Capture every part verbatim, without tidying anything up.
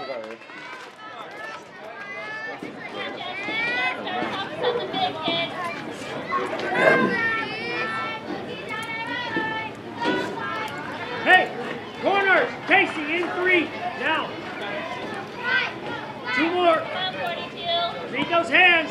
Hey, corners, Casey in three, now. Two more. Read those hands.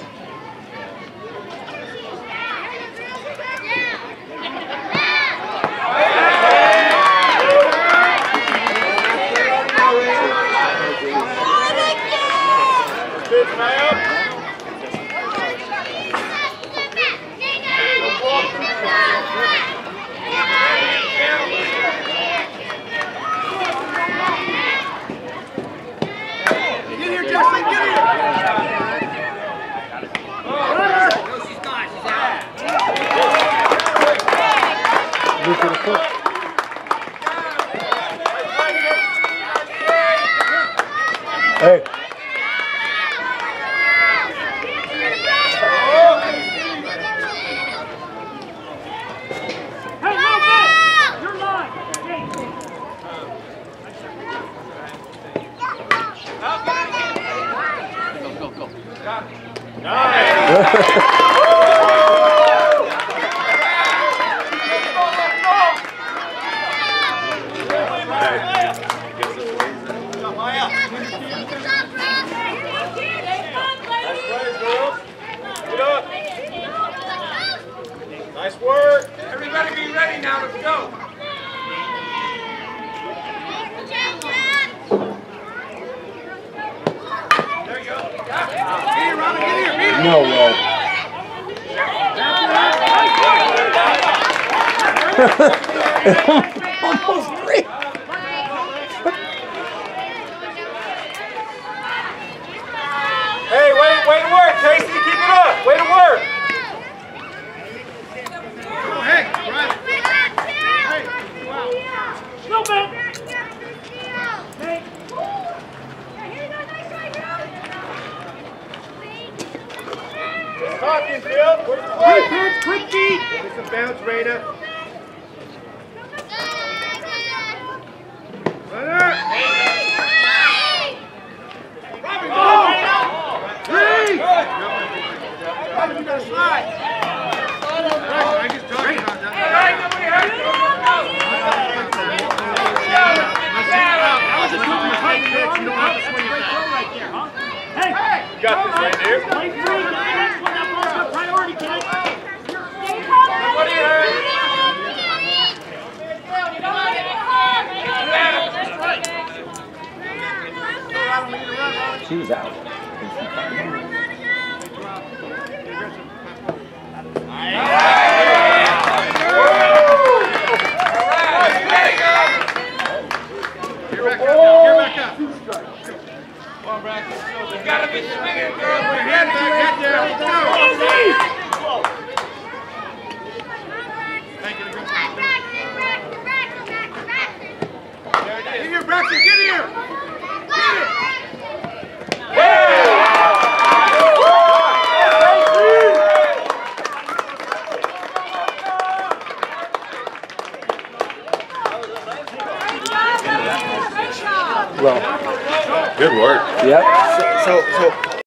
Hey. Hey, no ball! You're live! Go, go, go. Nice! Nice work. Everybody be ready now. Let's go. There you go. Get here, Robin. Get here. Get here. No way. Almost three. Hey, way, way to work, Casey. Keep it up. Way to work. No ball! Talking, Phil. Where's the play? Quick hands, quick feet! Get some bounce, Raina. Robin, go! Three! Robin, you gotta slide. I just talking about that. That was a good fight. You don't have to swing it right there, huh? Hey! You got this right here. Play three, get the next one. That ball's got priority, kid. What do you heard? She's out. You gotta be swinging, girl. Put your head back, head down. Let's go. Get here, Braxton. Get here. Get it. Well, good work. yep. So, so, so